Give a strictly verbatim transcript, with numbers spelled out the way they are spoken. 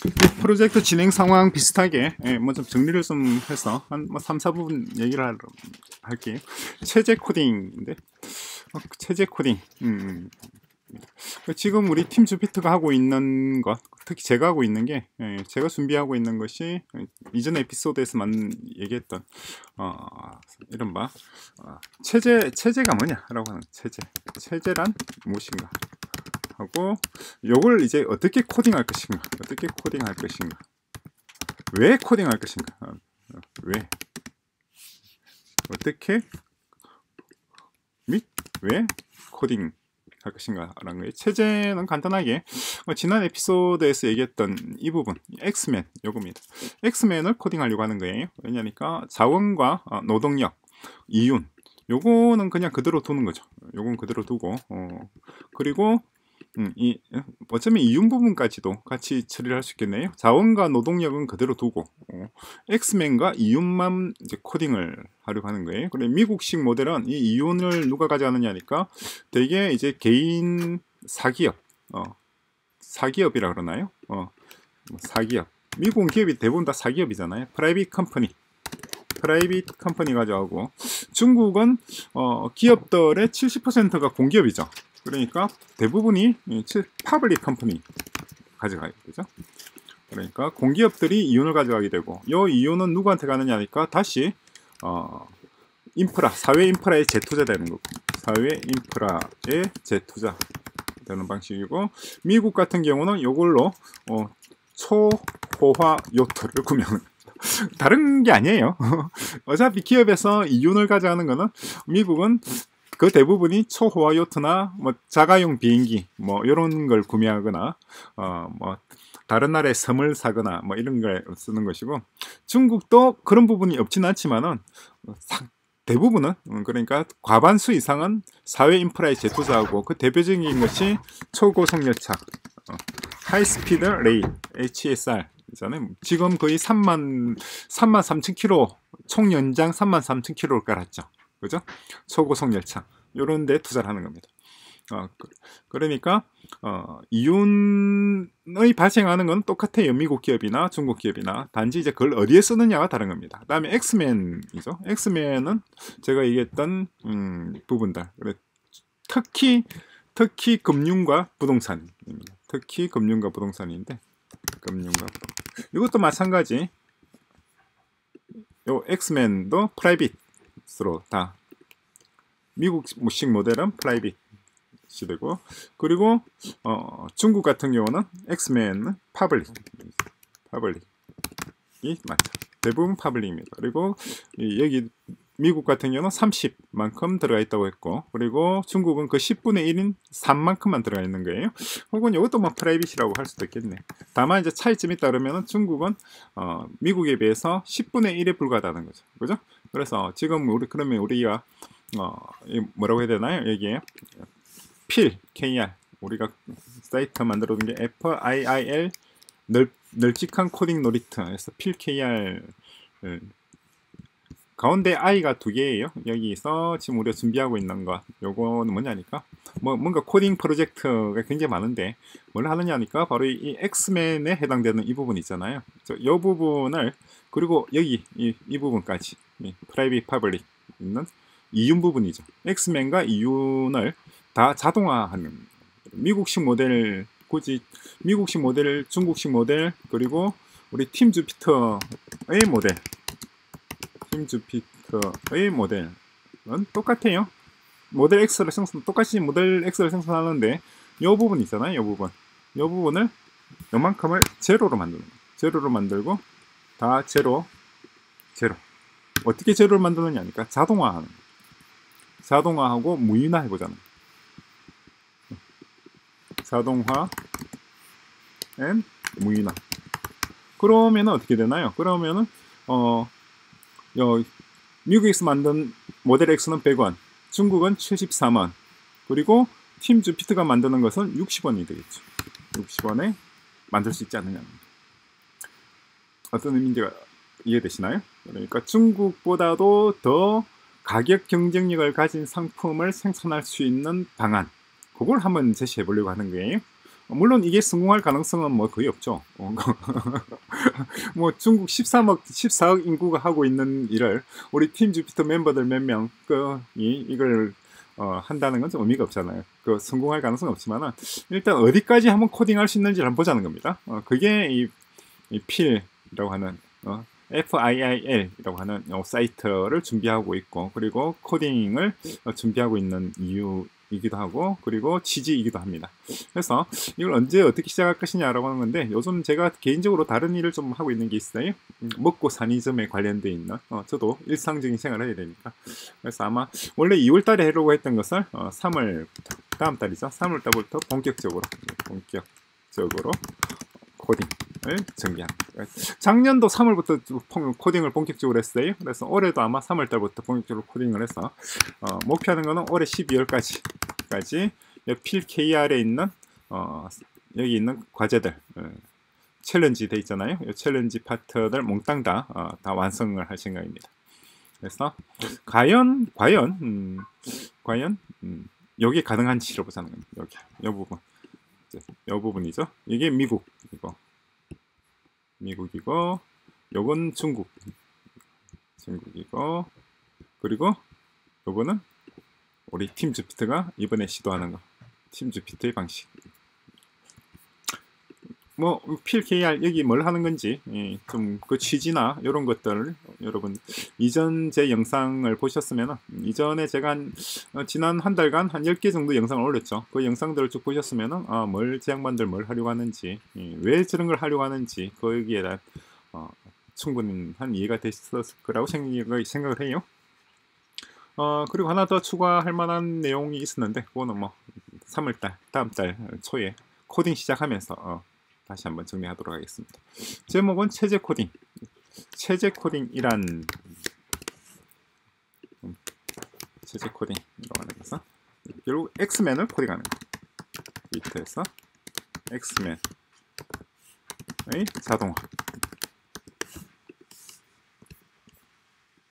이 프로젝트 진행 상황 비슷하게 예, 뭐 좀 정리를 좀 해서 한 뭐 삼, 사 부분 얘기를 할, 할게요. 체제 코딩인데 어, 체제 코딩 음, 지금 우리 팀 주피터가 하고 있는 것, 특히 제가 하고 있는 게 예, 제가 준비하고 있는 것이 이전 에피소드에서만 얘기했던 어, 이른바 어, 체제 체제가 뭐냐라고 하는 체제 체제란 무엇인가 하고 요걸 이제 어떻게 코딩할 것인가, 어떻게 코딩할 것인가, 왜 코딩할 것인가, 어, 왜 어떻게 및 왜 코딩 할 것인가 라는 거예요. 체제는 간단하게 어, 지난 에피소드에서 얘기했던 이 부분 엑스맨 요겁니다. 엑스맨을 코딩하려고 하는 거예요. 왜냐니까 자원과 어, 노동력, 이윤 요거는 그냥 그대로 두는 거죠. 요건 그대로 두고 어, 그리고 음, 이 어쩌면 이윤 부분까지도 같이 처리를 할 수 있겠네요. 자원과 노동력은 그대로 두고 어, 엑스맨과 이윤만 이제 코딩을 하려고 하는 거예요. 그래 미국식 모델은 이 이윤을 누가 가져가느냐니까 되게 이제 개인 사기업, 어, 사기업이라 그러나요? 어, 뭐 사기업. 미국 기업이 대부분 다 사기업이잖아요. 프라이빗 컴퍼니. 프라이빗 컴퍼니 가져가고 중국은 어, 기업들의 칠십 퍼센트가 공기업이죠. 그러니까 대부분이 파블릭 컴퍼니 가져가야 되죠. 그러니까 공기업들이 이윤을 가져가게 되고 이 이윤은 누구한테 가느냐니까 다시 어, 인프라, 사회 인프라에 재투자되는 거고 사회 인프라에 재투자 되는 방식이고 미국 같은 경우는 이걸로 어, 초호화 요트를 구매하는 다른 게 아니에요. 어차피 기업에서 이윤을 가져가는 거는 미국은 그 대부분이 초호화 요트나 뭐 자가용 비행기 뭐 이런 걸 구매하거나 어 뭐 다른 나라의 섬을 사거나 뭐 이런 걸 쓰는 것이고 중국도 그런 부분이 없지는 않지만은 대부분은 그러니까 과반수 이상은 사회 인프라에 재투자하고 그 대표적인 것이 초고속 열차 어, 하이스피드 레일 에이치 에스 알 잖아요. 지금 거의 삼만 삼천 킬로미터 총 연장 삼만 삼천 킬로미터를 깔았죠. 그죠? 초고속 열차 이런 데 투자를 하는 겁니다. 어, 그러니까 어, 이윤의 발생하는 건 똑같아요. 미국 기업이나 중국 기업이나 단지 이제 그걸 어디에 쓰느냐가 다른 겁니다. 그 다음에 엑스맨이죠. 엑스맨은 제가 얘기했던 음, 부분들 특히 특히 금융과 부동산입니다. 특히 금융과 부동산인데 금융과 부동산. 이것도 마찬가지. 요 엑스맨도 프라이빗으로 다 미국식 모델은 프라이빗이 되고 그리고 어, 중국 같은 경우는 엑스맨은 파블릭 파블릭이 맞죠. 대부분 파블릭입니다. 그리고 여기 미국 같은 경우는 삼십만큼 들어가 있다고 했고 그리고 중국은 그 십분의 일인 삼만큼만 들어가 있는 거예요. 혹은 이것도 뭐 프라이빗이라고 할 수도 있겠네. 다만 이제 차이점이 있다 그러면 중국은 어, 미국에 비해서 십분의 일에 불과하다는 거죠. 그죠? 그래서 지금 우리 그러면 우리가 어, 뭐라고 해야 되나요? 여기에 필 케이알 우리가 사이트 만들어 둔 게 에프 아이 아이 엘 널, 널찍한 코딩 놀이터에서 필 케이알 가운데 I가 두 개예요. 여기서 지금 우리가 준비하고 있는 것 요거는 뭐냐니까 뭐 뭔가 코딩 프로젝트가 굉장히 많은데 뭘 하느냐니까 바로 이 엑스맨에 해당되는 이 부분 있잖아요. 이 부분을 그리고 여기 이, 이 부분까지 프라이빗 파블릭 있는 이윤 부분이죠. 엑스맨과 이윤을 다 자동화하는 미국식 모델 굳이 미국식 모델, 중국식 모델 그리고 우리 팀 주피터의 모델 팀 주피터의 모델은 똑같아요. 모델 X를 생성, 똑같이 모델 X를 생성하는데 이 부분 있잖아요. 이 부분. 이 부분을 요만큼을 제로로 만드는 거예요. 제로로 만들고 다 제로, 제로. 어떻게 제로를 만드느냐니까 자동화하는 거예요. 자동화하고 무인화 해보자는 거예요. 자동화 앤 무인화. 그러면은 어떻게 되나요? 그러면은 어 여, 미국에서 만든 모델 X는 백 원, 중국은 칠십삼 원, 그리고 팀 주피터가 만드는 것은 육십 원이 되겠죠. 육십 원에 만들 수 있지 않느냐. 어떤 의미인지가 이해되시나요? 그러니까 중국보다도 더 가격 경쟁력을 가진 상품을 생산할 수 있는 방안, 그걸 한번 제시해 보려고 하는 거예요. 물론 이게 성공할 가능성은 뭐 거의 없죠. 뭐 중국 십삼억, 십사억 인구가 하고 있는 일을 우리 팀 주피터 멤버들 몇 명 그 이 이걸 어, 한다는 건 좀 의미가 없잖아요. 그 성공할 가능성은 없지만은 일단 어디까지 한번 코딩할 수 있는지를 한번 보자는 겁니다. 어, 그게 이, 이 필이라고 하는 어, 필이라고 하는 어, 사이트를 준비하고 있고, 그리고 코딩을 어, 준비하고 있는 이유이기도 하고, 그리고 취지이기도 합니다. 그래서 이걸 언제 어떻게 시작할 것이냐라고 하는 건데, 요즘 제가 개인적으로 다른 일을 좀 하고 있는 게 있어요. 음, 먹고 사니즘에 관련돼 있는 어, 저도 일상적인 생활을 해야 되니까. 그래서 아마 원래 이월 달에 하려고 했던 것을 어, 삼월 다음 달이죠. 삼월 달부터 본격적으로 본격적으로 코딩을 준비합니다. 작년도 삼월부터 코딩을 본격적으로 했어요. 그래서 올해도 아마 삼월 달부터 본격적으로 코딩을 해서 어, 목표하는 거는 올해 십이월까지 까지 필 케이알에 있는 어, 여기 있는 과제들 어, 챌린지 돼 있잖아요. 이 챌린지 파트들 몽땅 다, 어, 다 완성을 할 생각입니다. 그래서 과연 과연 음, 과연 음, 여기 가능한지를 보자는 겁니다. 여기 이 부분 이 부분이죠. 이게 미국이고 미국이고 요건 중국 중국이고, 그리고 요거는 우리 팀 주피터가 이번에 시도하는 거 팀 주피터의 방식. 뭐 필 케이알 여기 뭘 하는 건지 예, 좀 그 취지나 이런 것들을 여러분 이전 제 영상을 보셨으면, 이전에 제가 한 어, 지난 한 달간 한 열 개 정도 영상을 올렸죠. 그 영상들을 쭉 보셨으면 아, 뭘 제 양반들 뭘 하려고 하는지, 예, 왜 저런 걸 하려고 하는지 거기에 대한 어, 충분한 이해가 됐을 거라고 생각, 생각을 해요. 어, 그리고 하나 더 추가할 만한 내용이 있었는데, 그거는 뭐 삼월 달 다음 달 초에 코딩 시작하면서 어, 다시 한번 정리하도록 하겠습니다. 제목은 체제 코딩. 체제 코딩이란 음, 체제 코딩이라고 하는 것은 결국 엑스맨을 코딩하는 거. 비트에서 엑스맨의 자동화.